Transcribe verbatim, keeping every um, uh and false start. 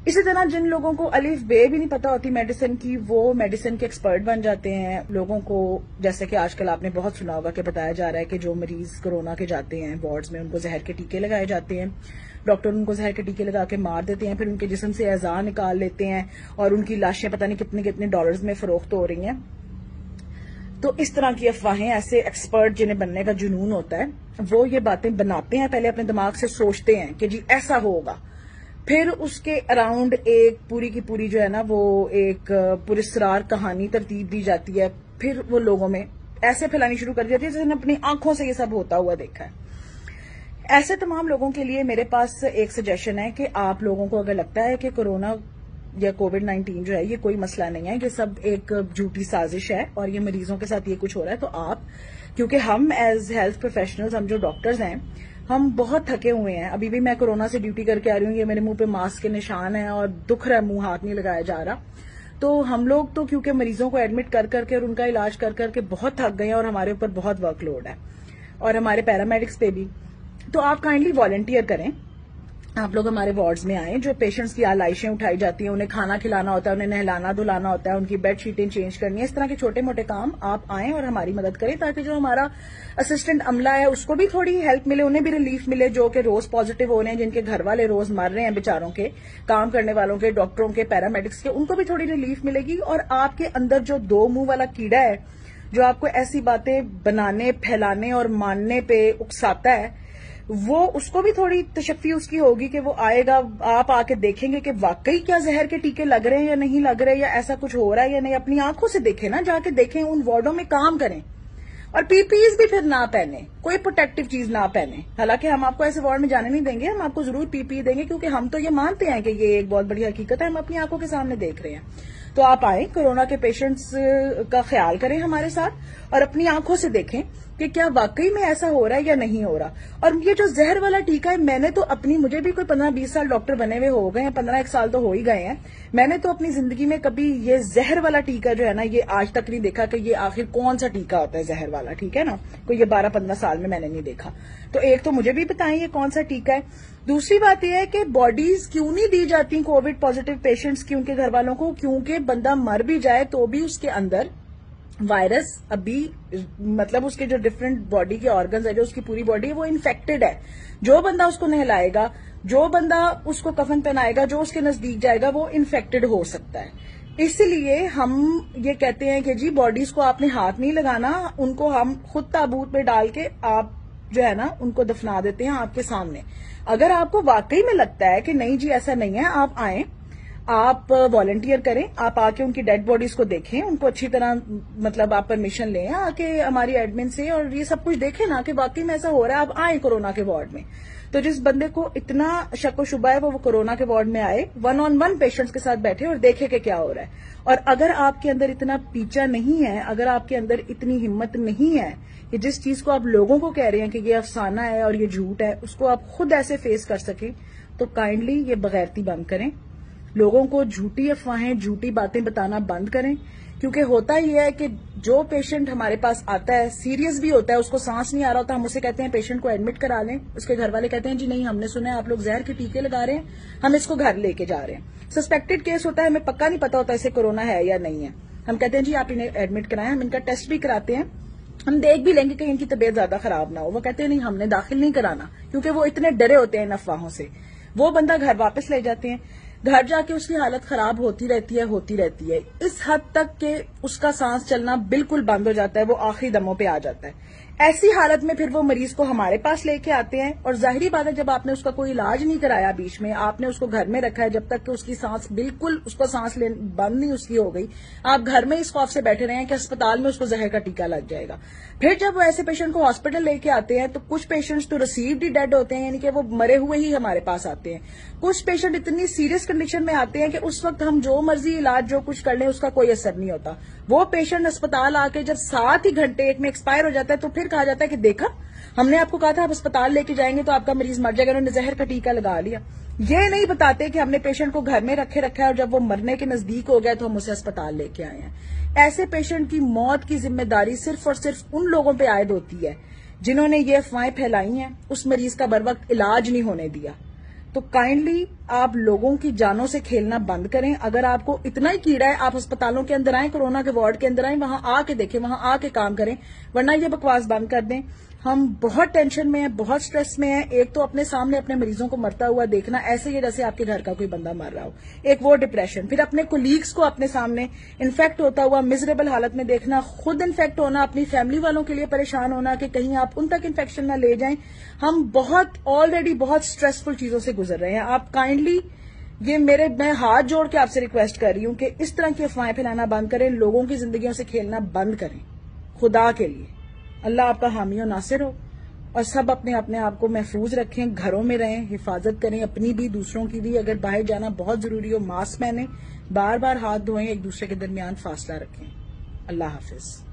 اسی طرح جن لوگوں کو الف بے بھی نہیں پتا ہوتی میڈیسن کی، وہ میڈیسن کے ایکسپرٹ بن جاتے ہیں. لوگوں کو جیسے کہ آج کل آپ نے بہت سنا ہوگا کہ بتایا جا رہا ہے کہ جو مریض کورونا کے جاتے ہیں وارڈز میں ان کو زہر کے ٹیکے لگائے جاتے ہیں. ڈاکٹر ان کو زہر کے ٹیکے لگا کے مار دیتے ہیں، پھر ان کے جسم سے اعضاء نکال لیتے ہیں اور ان کی لاشیں پتہ نہیں کتنے کتنے ڈالرز میں فروخت ہو رہی ہیں. تو اس طرح کی افواہیں ایسے ایکسپرٹ جنہیں بننے کا جنون ہوتا ہے وہ یہ باتیں بناتے ہیں، پہلے اپنے دماغ سے سوچتے ہیں کہ جی ایسا ہوگا، پھر اس کے اراؤنڈ ایک پوری کی پوری جو ہے نا وہ ایک پراسرار کہانی ترتیب دی جاتی ہے، پھر وہ لوگوں میں ایسے پھیلانی شروع کر جاتی ہے جیسے نے اپنی آنکھوں سے یہ سب ہوتا ہوا دیکھا ہے. ایسے تمام لوگوں کے لیے میرے پاس ایک سجیشن ہے کہ آپ لوگوں کو اگر لگتا ہے کہ کورونا یا کووڈ نائنٹین جو ہے یہ کوئی مسئلہ نہیں ہے، یہ سب ایک جھوٹی سازش ہے اور یہ مریضوں کے ساتھ یہ کچھ ہو رہا ہے، تو آپ، کیونکہ ہم ایز ہیلتھ پروفیشنلز، ہم جو ڈاکٹرز ہیں، ہم بہت تھکے ہوئے ہیں. ابھی بھی میں کورونا سے ڈیوٹی کر کے آ رہی ہوں، یہ میرے منہ پہ ماسک کے نشان ہیں اور دکھ رہا ہے، منہ ہاتھ نہیں لگایا جا رہا. تو ہم لوگ تو کیونکہ مریضوں کو ایڈمٹ کر کر کے اور ان کا علاج کر کر کے بہت تھک گئے ہیں اور ہمارے اوپر بہت ورک لوڈ ہے اور ہمارے پیرامیڈکس پہ بھی. تو آپ کائنڈلی والنٹیئر کریں، آپ لوگ ہمارے وارڈز میں آئیں. جو پیشنٹس کی آلائشیں اٹھائی جاتی ہیں، انہیں کھانا کھلانا ہوتا ہے، انہیں نہلانا دھلانا ہوتا ہے، ان کی بیڈ شیٹیں چینج کرنی ہے، اس طرح کے چھوٹے موٹے کام آپ آئیں اور ہماری مدد کریں تاکہ جو ہمارا اسسٹنٹ عملہ ہے اس کو بھی تھوڑی ہیلپ ملے، انہیں بھی ریلیف ملے جو کہ روز پازیٹیو ہو رہے ہیں، جن کے گھر والے روز مر رہے ہیں بیچاروں کے، کام کرنے والوں کے، ڈاکٹروں کے، پیرامیڈکس کے، ان کو بھی تھوڑی ریلیف ملے گی. اور آپ کے اندر جو دو منہ والا کیڑا ہے جو آپ کو ایسی باتیں بنانے، پھیلانے اور ماننے پہ اکساتا ہے، وہ اس کو بھی تھوڑی تشفی اس کی ہوگی کہ وہ آئے گا، آپ آ کے دیکھیں گے کہ واقعی کیا زہر کے ٹیکے لگ رہے ہیں یا نہیں لگ رہے، یا ایسا کچھ ہو رہا ہے یا نہیں. اپنی آنکھوں سے دیکھیں نا، جا کے دیکھیں، ان وارڈوں میں کام کریں اور پی پیز بھی پھر نہ پہنے، کوئی پروٹیکٹیو چیز نہ پہنے. حالانکہ ہم آپ کو ایسے وارڈ میں جانے نہیں دیں گے، ہم آپ کو ضرور پی پی دیں گے کیونکہ ہم تو یہ مانتے ہیں کہ یہ ایک بہت بڑی حقیقت ہے، ہم اپنی آنکھوں کے سامنے دیکھ رہے ہیں. تو آپ آئیں، کورونا کے پیشنٹس کا خیال کریں ہمارے ساتھ اور اپنی آنکھوں سے دیکھیں کہ کیا واقعی میں ایسا ہو رہا ہے یا نہیں ہو رہا. اور یہ جو زہر والا ٹیکہ ہے، میں نے تو اپنی، مجھے بھی کوئی پندرہ بیس سال ڈاکٹر بنے ہوئے ہو گئے ہیں، پندرہ ایک سال تو ہو ہی گئے ہیں، میں نے تو اپنی زندگی میں کبھی یہ زہر والا ٹیکہ جو ہے نا یہ آج تک نہیں دیکھا کہ یہ آخر کون سا ٹیکہ ہوتا ہے زہر والا، ٹھیک ہے نا. کوئی یہ بارہ پندرہ سال میں میں نے نہیں دیکھا. تو ایک تو مجھے بھی بتائیں یہ کون سا ٹیکہ ہے. دوسری بات یہ ہے کہ باڈیز کیوں نہیں دی جاتی کووڈ پازیٹیو پیشنٹس کی ان کے گھر والوں کو، کیونکہ بندہ مر بھی جائے تو بھی اس کے اندر وائرس ابھی، مطلب اس کے جو ڈفرنٹ باڈی کے آرگنز ہے، جو اس کی پوری باڈی ہے وہ انفیکٹڈ ہے. جو بندہ اس کو نہلائے گا، جو بندہ اس کو کفن پہنائے گا، جو اس کے نزدیک جائے گا، وہ انفیکٹڈ ہو سکتا ہے. اس لیے ہم یہ کہتے ہیں کہ جی باڈیز کو آپ نے ہاتھ نہیں لگانا، ان کو ہم خود تابوت میں ڈال کے آپ جو ہے نا ان کو دفنا دیتے ہیں آپ کے سامنے. اگر آپ کو واقعی میں لگتا ہے کہ نہیں جی ایسا نہیں ہے، آپ آئیں، آپ والنٹیئر کریں، آپ آ کے ان کی ڈیڈ باڈیز کو دیکھیں، ان کو اچھی طرح، مطلب آپ پرمیشن لیں آ کے ہماری ایڈمن سے اور یہ سب کچھ دیکھیں نا کہ واقعی میں ایسا ہو رہا ہے. آپ آئیں کورونا کے وارڈ میں. تو جس بندے کو اتنا شک و شبہ ہے وہ کورونا کے وارڈ میں آئے، ون آن ون پیشنٹس کے ساتھ بیٹھے اور دیکھے کہ کیا ہو رہا ہے. اور اگر آپ کے اندر اتنا پیچا نہیں ہے، اگر آپ کے اندر اتنی ہمت نہیں ہے کہ جس چیز کو آپ لوگوں کو کہہ رہے ہیں کہ یہ افسانہ ہے اور یہ جھوٹ ہے، اس کو آپ خود ایسے فیس کر سکیں، تو کائنڈلی یہ بغیرتی بند کریں. لوگوں کو جھوٹی افواہیں، جھوٹی باتیں بتانا بند کریں. کیونکہ ہوتا یہ ہے کہ جو پیشنٹ ہمارے پاس آتا ہے سیریس بھی ہوتا ہے، اس کو سانس نہیں آ رہا ہوتا، ہم اسے کہتے ہیں پیشنٹ کو ایڈمٹ کرا لیں. اس کے گھر والے کہتے ہیں جی نہیں، ہم نے سنا ہے آپ لوگ زہر کے ٹیکے لگا رہے ہیں، ہم اس کو گھر لے کے جا رہے ہیں. سسپیکٹڈ کیس ہوتا ہے، ہمیں پکا نہیں پتا ہوتا اسے کورونا ہے یا نہیں ہے، ہم کہتے ہیں جی آپ انہیں ایڈمٹ کرائیں، ہم ان کا ٹیسٹ بھی کراتے ہیں، ہم دیکھ بھی لیں گے کہ ان کی طبیعت زیادہ خراب نہ ہو. وہ کہتے ہیں نہیں، ہم نے داخل نہیں کرانا، کیونکہ وہ اتنے ڈرے ہوتے ہیں ان افواہوں سے. وہ بندہ گھر واپس لے جاتے ہیں، گھر جا کے اس کی حالت خراب ہوتی رہتی ہے ہوتی رہتی ہے اس حد تک کہ اس کا سانس چلنا بالکل بند ہو جاتا ہے، وہ آخری دموں پہ آ جاتا ہے. ایسی حالت میں پھر وہ مریض کو ہمارے پاس لے کے آتے ہیں، اور ظاہری بات ہے جب آپ نے اس کا کوئی علاج نہیں کرایا، بیچ میں آپ نے اس کو گھر میں رکھا ہے جب تک کہ اس کی سانس بالکل، اس کو سانس لے بند نہیں اس کی ہو گئی، آپ گھر میں اس خوف سے بیٹھے رہے ہیں کہ اسپتال میں اس کو زہر کا ٹیکہ لگ جائے گا. پھر جب وہ ایسے پیشنٹ کو ہاسپٹل لے کے آتے ہیں تو کچھ پیشنٹس تو ریسیوڈ ہی ڈیڈ ہوتے ہیں، یعنی کہ وہ مرے ہوئے ہی ہمارے پاس آتے ہیں. کچھ پیشنٹ اتنی سیریس کنڈیشن میں آتے ہیں کہ اس وقت ہم جو مرضی علاج جو کچھ کر لیں اس کا کوئی اثر نہیں ہوتا. وہ پیشنٹ اسپتال آ کے جب سات ہی گھنٹے ایک میں ایکسپائر ہو جاتا ہے تو پھر کہا جاتا ہے کہ دیکھا ہم نے آپ کو کہا تھا آپ اسپتال لے کے جائیں گے تو آپ کا مریض مر جائے گا، انہوں نے زہر کا ٹیکہ لگا لیا. یہ نہیں بتاتے کہ ہم نے پیشنٹ کو گھر میں رکھے رکھا ہے اور جب وہ مرنے کے نزدیک ہو گیا تو ہم اسے اسپتال لے کے آئے ہیں. ایسے پیشنٹ کی موت کی ذمہ داری صرف اور صرف ان لوگوں پہ عائد ہوتی ہے جنہوں نے یہ افواہیں پھیلائی ہیں، اس مریض کا بر وقت علاج نہیں ہونے دیا. تو تو کائنڈلی آپ لوگوں کی جانوں سے کھیلنا بند کریں. اگر آپ کو اتنا ہی کیڑا ہے آپ اسپتالوں کے اندر آئیں, کورونا کے وارڈ کے اندر آئیں, وہاں آ کے دیکھیں, وہاں آ کے کام کریں, ورنہ یہ بکواس بند کر دیں. ہم بہت ٹینشن میں ہیں, بہت سٹریس میں ہیں. ایک تو اپنے سامنے اپنے مریضوں کو مرتا ہوا دیکھنا, ایسے ہی جیسے آپ کے گھر کا کوئی بندہ مر رہا ہو, ایک وہ ڈپریشن. پھر اپنے کولیگز کو اپنے سامنے انفیکٹ ہوتا ہوا مزریبل حالت میں دیکھنا, خود انفیکٹ ہونا, اپنی فیملی والوں کے لیے پریشان ہونا کہ کہیں آپ ان تک انفیکشن نہ لے جائیں. ہم بہت آلریڈی بہت سٹریسفل چیزوں سے گزر رہے ہیں. آپ کائنڈلی یہ میرے میں ہاتھ جوڑ کے آپ سے ریکویسٹ کر رہی ہوں کہ اس طرح کی افواہیں پھیلانا بند کریں, لوگوں کی زندگیوں سے کھیلنا بند کریں خدا کے لیے. اللہ آپ کا حامی و ناصر ہو, اور سب اپنے اپنے آپ کو محفوظ رکھیں, گھروں میں رہیں, حفاظت کریں اپنی بھی دوسروں کی بھی. اگر باہر جانا بہت ضروری ہو ماسک پہنیں, بار بار ہاتھ دھوئیں, ایک دوسرے کے درمیان فاصلہ رکھیں. اللہ حافظ.